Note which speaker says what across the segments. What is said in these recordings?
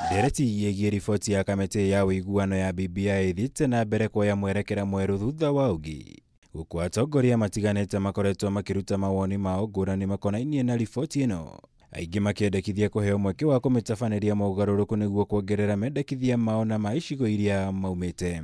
Speaker 1: Ndereti yegiĩ riboti ya kamĩtĩ ya ũiguano ya BBI ĩthiĩte na mbere kuoya mwerekera mwerũ thutha wa ũgi. Gũkũ atongoria matiganĩte makoretwo makĩruta mawoni mao ngũrani makonainie na riboti ĩno. Aingĩ makĩendekithia kũheo mweke wa kũmĩtabanĩria mogarũrũku nĩguo kuongerera mendekithia mao na ma icigo iria maumĩte.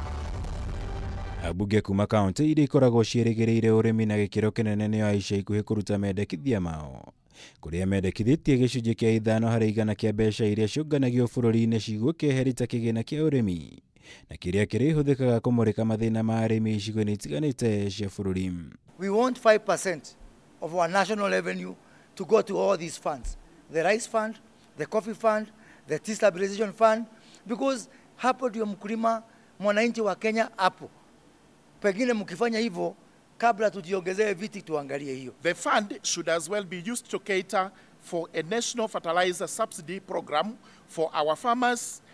Speaker 1: Ambunge kuma kaunti iria ikoragwo ciĩrĩgĩrĩire ũrĩmi na gĩkĩro kĩnene nĩo aica ikuhĩ kũruta mendekithia mao, kũrĩa mendekithĩtie gĩcunjĩ kĩa 5% kĩa mbeca iria ciũnganagio bũrũri-inĩ cigũkĩeheri ta kĩgĩna kĩa ũrĩmi, na kĩrĩa kĩrĩhũthĩkaga kũmũrĩka mathĩna ma arĩmi icigo-inĩ itiganĩte cia bũrũri.
Speaker 2: We want 5% of our national revenue to go to all these funds. The rice fund, the coffee fund, the tea stabilization fund, because hapo ndio mkulima mwananchi wa Kenya hapo. Pengine mkifanya hivyo kabla tujiongezee viti tuangalie hiyo.
Speaker 3: The fund should as well be used to cater for a national fertilizer subsidy program for our farmers,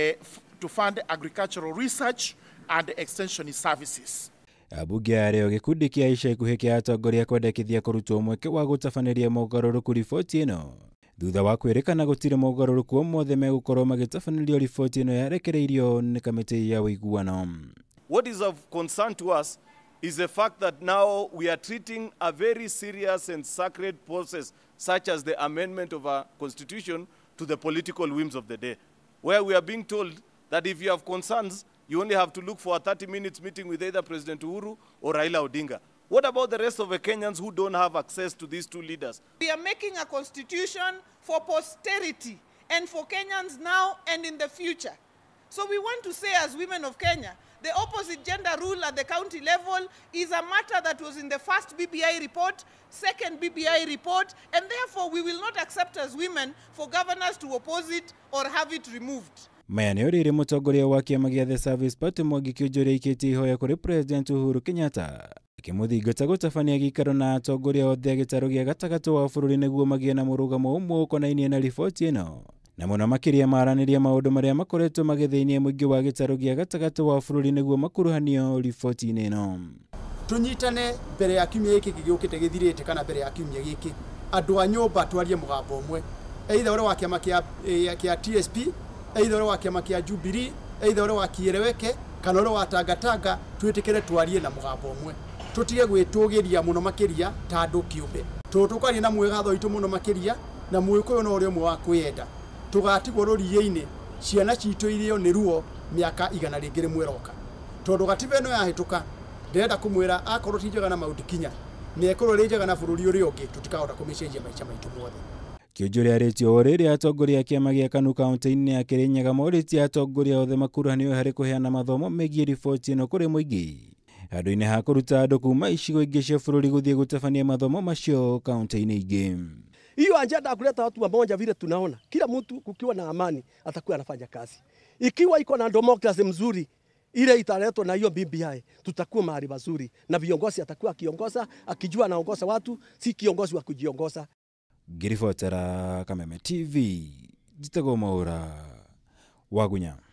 Speaker 3: to fund agricultural research and extension services.
Speaker 1: Ambunge arĩo gĩkundi kĩa ica ikuhĩ kĩa atongoria kwendekithia kũrutwo mweke wa gũtabanĩria mogarũrũku riboti ĩno, thutha wa kwĩrĩkana gũtirĩ mogarũrũku o mothe megũkorwo magĩtabanĩrio riboti ĩno yarekereirio nĩ kamĩtĩ ya ũiguano.
Speaker 4: What is of concern to us is the fact that now we are treating a very serious and sacred process such as the amendment of our constitution to the political whims of the day, where we are being told that if you have concerns, you only have to look for a 30-minute meeting with either President Uhuru or Raila Odinga. What about the rest of the Kenyans who don't have access to these two leaders?
Speaker 5: We are making a constitution for posterity and for Kenyans now and in the future. So we want to say as women of Kenya, the opposite gender rule at the county level is a matter that was in the first BBI report, second BBI report, and therefore we will not accept as women for governors to oppose it or have it removed.
Speaker 1: Maya nĩ ũrĩrĩ mũtongoria wa kĩama gĩa The Service Party Mwangi Kĩũnjũria ikĩtie ihoya kũrĩ President Uhuru Kenyatta akĩmũthingata gũtabania gĩikaro na atongoria othe a gĩtarũ gĩa gatagatĩ wa bũrũri nĩguo magĩe na mũrũgamo ũmwe ũkonainie na riboti ĩno, na mũno makĩria maranĩria maũndũ marĩa makoretwo magĩthĩnia mũingĩ wa gĩtarũ gĩa gatagatĩ wa bũrũri nĩguo makuruhanio riboti-inĩ ĩno.
Speaker 6: Tunyitane mbere ya kiumia gĩkĩ gĩũkĩte gĩthirĩte kana mbere ya kiumia gĩkĩ, andũ a nyũmba twarie mũgambo ũmwe, either ũrĩa wa kĩama kĩa TSP, either ũrĩa wa kĩama kĩa Jubilee, either ũrĩa wa Kieleweke kana ũrĩa wa Tangatanga, twĩtĩkĩre twarie na mũgambo ũmwe, tũtige gwĩtũgĩria mũno makĩria ta andũ kĩũmbe, tũkaria na mwĩgatho witũ mũno makĩria na mwĩkũyũ no ũrĩa ũmwe wa kwĩenda, tũgatigwo rũriĩ-inĩ ciana citũ irio nĩ ruo mĩaka 100 rĩngĩ rĩmwe roka, tondũ gatiba ĩno yahĩtũka ndĩrenda kũmwĩra akorwo ti njega na maũndũ kinya nĩekorwo rĩ njega na bũrũri ũrĩa ũngĩ tũtikahota kũmĩcenjia maica maitũ mothe.
Speaker 1: Kĩũnjũria arĩtio o rĩrĩa atongoria a kĩama gĩa KANU kaunti-inĩ ya Kĩrĩnyaga morĩtie atongoria othe makuruhanio harĩ kũheana mathomo megiĩ riboti ĩno kũrĩ mũingĩ, handũ-inĩ ha kũruta andũ kuma icigo ingĩ cia bũrũri gũthiĩ gũtabania mathomo macio kaunti-inĩ ingĩ.
Speaker 7: Hiyo ajenda kuleta watu wamoja vile tunaona. Kila mtu kukiwa na amani atakuwa anafanya kazi. Ikiwa iko na democracy mzuri ile italetwa na hiyo BBI, tutakuwa mahali mazuri na viongozi atakuwa akiongoza akijua anaongoza watu, si kiongozi wa kujiongoza.
Speaker 1: Ngiribotera Kameme TV, Jitego Mwaura, Wagunya.